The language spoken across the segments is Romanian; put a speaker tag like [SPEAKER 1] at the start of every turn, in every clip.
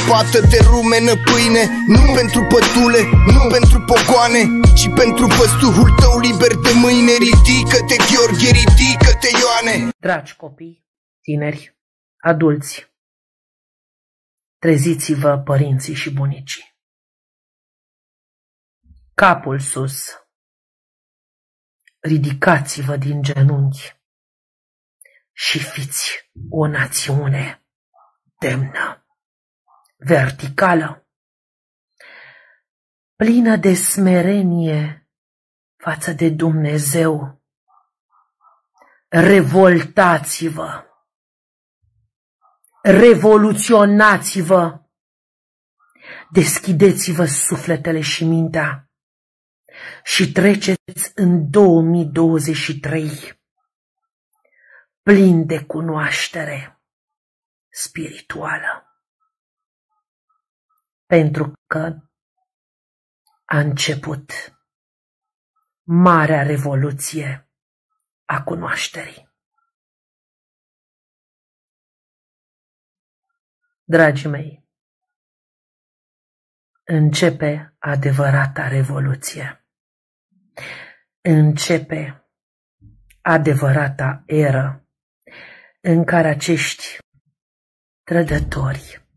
[SPEAKER 1] lopată de rumenă pâine, nu pentru pătule, nu pentru pogoane, ci pentru păsturul tău liber de mâine. Ridică-te, Gheorghe, ridică-te, Ioane.
[SPEAKER 2] Dragi copii, tineri, adulți, treziți-vă, părinții și bunicii. Capul sus, ridicați-vă din genunchi și fiți o națiune demnă, verticală, plină de smerenie față de Dumnezeu. Revoltați-vă, revoluționați-vă, deschideți-vă sufletele și mintea și treceți în 2023 plin de cunoaștere spirituală, pentru că a început marea revoluție a cunoașterii. Dragii mei, începe adevărata revoluție. Începe adevărata eră în care acești trădători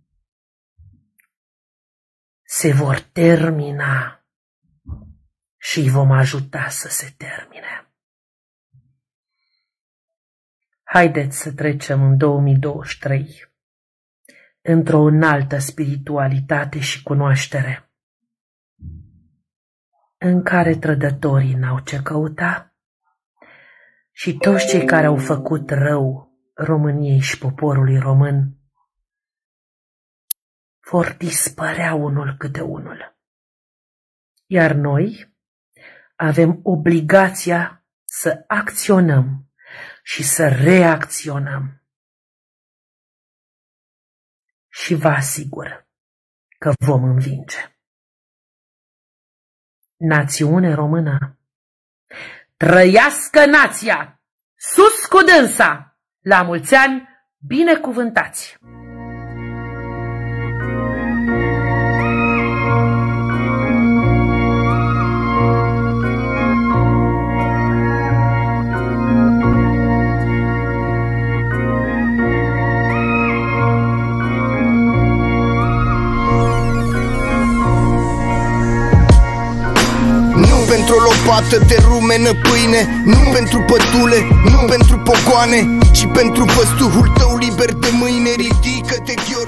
[SPEAKER 2] se vor termina și îi vom ajuta să se termine. Haideți să trecem în 2023 într-o înaltă spiritualitate și cunoaștere, în care trădătorii n-au ce căuta și toți cei care au făcut rău României și poporului român vor dispărea unul câte unul. Iar noi avem obligația să acționăm și să reacționăm. Și vă asigur că vom învinge. Națiune română, trăiască nația, sus cu dânsa, la mulți ani binecuvântați!
[SPEAKER 1] Pentru o lopată de rumenă pâine, nu pentru pătule, nu pentru pogoane, ci pentru păsturul tău liber de mâine. Ridică-te, Gheorghe.